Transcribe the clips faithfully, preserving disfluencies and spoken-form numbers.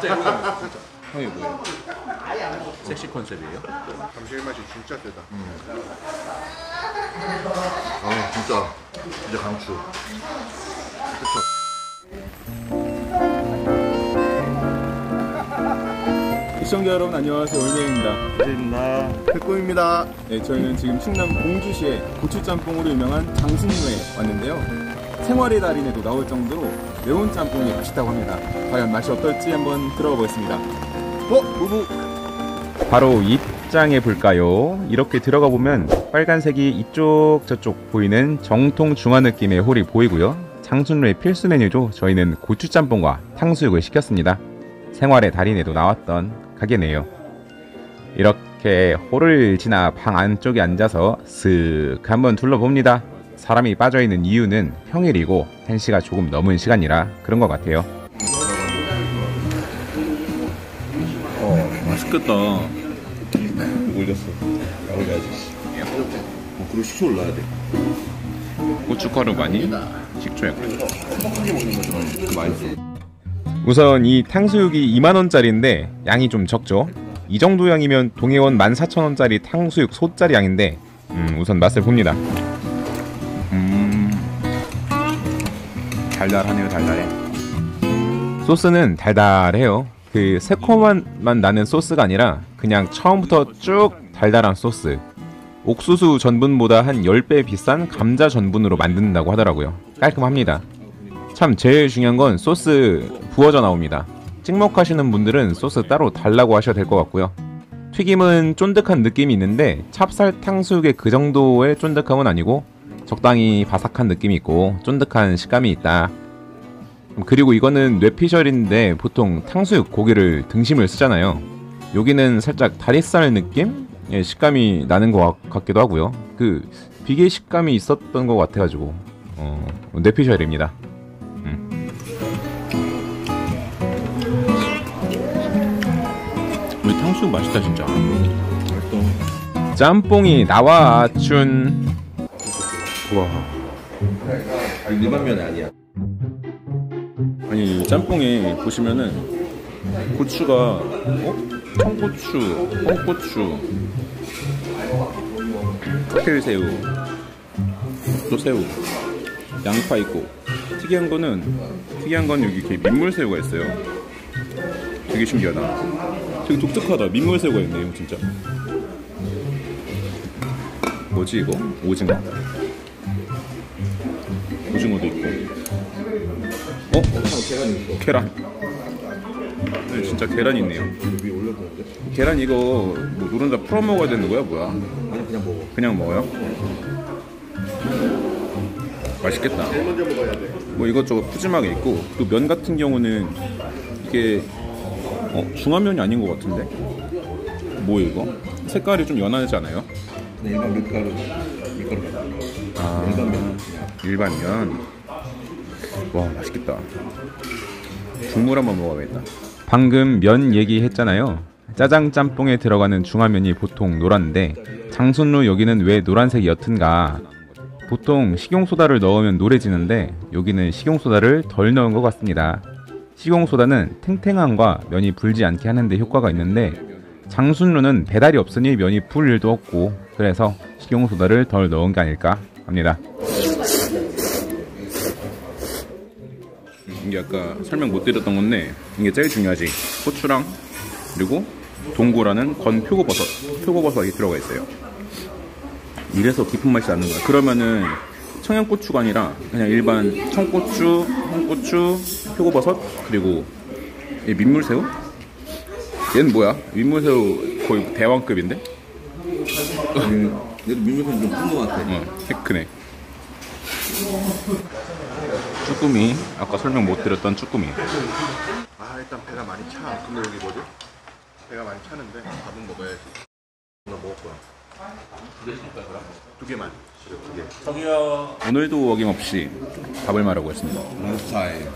진짜 이거 진짜. 형이 뭐예요? 섹시 컨셉이에요? 감칠맛이 진짜 세다. 음. 아 진짜 진짜 강추. 시청자 여러분 안녕하세요. 올메입니다. 감사합니다. 백곰입니다. 네, 저희는 지금 충남 공주시의 고추짬뽕으로 유명한 장순루에 왔는데요. 생활의 달인에도 나올 정도로 매운 짬뽕이 맛있다고 합니다. 과연 맛이 어떨지 한번 들어가 보겠습니다. 어? 무부! 바로 입장해 볼까요? 이렇게 들어가 보면 빨간색이 이쪽 저쪽 보이는 정통 중화 느낌의 홀이 보이고요. 장순루의 필수 메뉴죠. 저희는 고추짬뽕과 탕수육을 시켰습니다. 생활의 달인에도 나왔던 가게네요. 이렇게 홀을 지나 방 안쪽에 앉아서 슥 한번 둘러봅니다. 사람이 빠져있는 이유는 평일이고 한 시가 조금 넘은 시간이라 그런 것 같아요. 어 맛있겠다. 올렸어. 올려야지. 어, 그리고 식초 올라야 돼. 고춧가루 많이, 식초 약간. 그 맛있어. 우선 이 탕수육이 이만 원짜리인데 양이 좀 적죠. 이 정도 양이면 동해원 만 사천 원짜리 탕수육 소짜리 양인데 음, 우선 맛을 봅니다. 음, 달달하네요. 달달해. 소스는 달달해요. 그 새콤함만 나는 소스가 아니라 그냥 처음부터 쭉 달달한 소스. 옥수수 전분보다 한 십 배 비싼 감자 전분으로 만든다고 하더라고요. 깔끔합니다. 참 제일 중요한 건 소스 부어져 나옵니다. 찍먹하시는 분들은 소스 따로 달라고 하셔도 될 것 같고요. 튀김은 쫀득한 느낌이 있는데 찹쌀 탕수육의 그 정도의 쫀득함은 아니고 적당히 바삭한 느낌이 있고 쫀득한 식감이 있다. 그리고 이거는 뇌피셜인데 보통 탕수육 고기를 등심을 쓰잖아요. 여기는 살짝 다리살 느낌의 식감이 나는 것 같기도 하고요. 그 비계 식감이 있었던 것 같아가지고 어, 뇌피셜입니다. 우리 탕수육 맛있다 진짜. 맛있어. 짬뽕이 나와 준. 와. 일반 면이 아니야. 아니 짬뽕에 보시면은 고추가 어? 청고추, 홍고추, 칵테일새우, 또 새우, 양파 있고 특이한 거는 특이한 건 여기 이렇게 민물새우가 있어요. 되게 신기하다. 되게 독특하다. 민물새우가 있네요, 진짜. 뭐지 이거? 오징어. 오징어도 있고. 어? 계란. 네, 진짜 계란 있네요. 위에 올려주는데? 계란 이거 뭐 노른자 풀어 먹어야 되는 거야, 뭐야? 아니 그냥 먹어. 그냥 먹어요? 맛있겠다. 먼저 먹어야 돼. 뭐 이것저것 푸짐하게 있고 또 면 같은 경우는 이게 어, 중화면이 아닌 것 같은데? 뭐예요 이거? 색깔이 좀 연하지 않아요? 일반 밀가루 밀가루. 아, 일반 면. 일반 면. 와 맛있겠다. 국물 한번 먹어야겠다. 방금 면 얘기했잖아요. 짜장 짬뽕에 들어가는 중화면이 보통 노란데 장순루 여기는 왜 노란색이 옅은가? 보통 식용소다를 넣으면 노래지는데 여기는 식용소다를 덜 넣은 것 같습니다. 식용소다는 탱탱함과 면이 불지 않게 하는데 효과가 있는데 장순루는 배달이 없으니 면이 불 일도 없고 그래서 식용소다를 덜 넣은 게 아닐까 합니다. 이게 아까 설명 못 드렸던 건데 이게 제일 중요하지. 고추랑 그리고 동고라는 건 표고버섯 표고버섯이 들어가 있어요. 이래서 깊은 맛이 나는 거야. 그러면은 청양고추가 아니라 그냥 일반 청고추, 홍고추, 표고버섯 그리고 이 민물새우? 얘는 뭐야? 민물새우 거의 대왕급인데? 음, 얘도 민물새우 좀 큰 거 같아. 어, 꽤 크네. 쭈꾸미, 아까 설명 못 드렸던 쭈꾸미. 아 일단 배가 많이 차. 근데 여기 뭐지? 배가 많이 차는데 밥은 먹어야지. 나 먹을 거야. 두 개만. 그래, 두 개. 저기요. 오늘도 어김없이 밥을 말하고 있습니다. 스타일.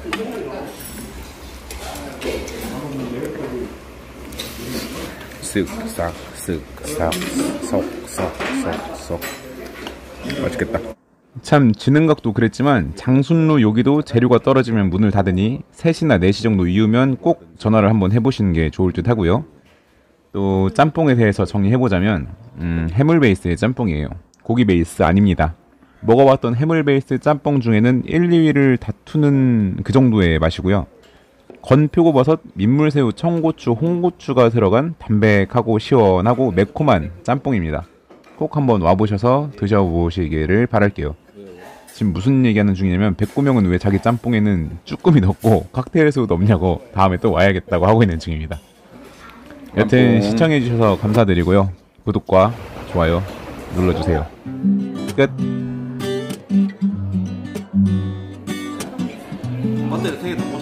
쓱싹 쓱싹 쏙쏙쏙쏙 맛있겠다. 참 지능각도 그랬지만 장순루 여기도 재료가 떨어지면 문을 닫으니 세 시나 네 시 정도 이후면 꼭 전화를 한번 해보시는 게 좋을 듯 하고요. 또 짬뽕에 대해서 정리해보자면 음, 해물 베이스의 짬뽕이에요. 고기 베이스 아닙니다. 먹어봤던 해물 베이스 짬뽕 중에는 일, 이 위를 다투는 그 정도의 맛이고요. 건표고버섯, 민물새우, 청고추, 홍고추가 들어간 담백하고 시원하고 매콤한 짬뽕입니다. 꼭 한번 와보셔서 드셔보시기를 바랄게요. 지금 무슨 얘기하는 중이냐면 백구명은 왜 자기 짬뽕에는 쭈꾸미 넣고 칵테일 소스 넣냐고 다음에 또 와야겠다고 하고 있는 중입니다. 여튼 시청해주셔서 감사드리고요. 구독과 좋아요 눌러주세요. 끝. 배터리 세개 더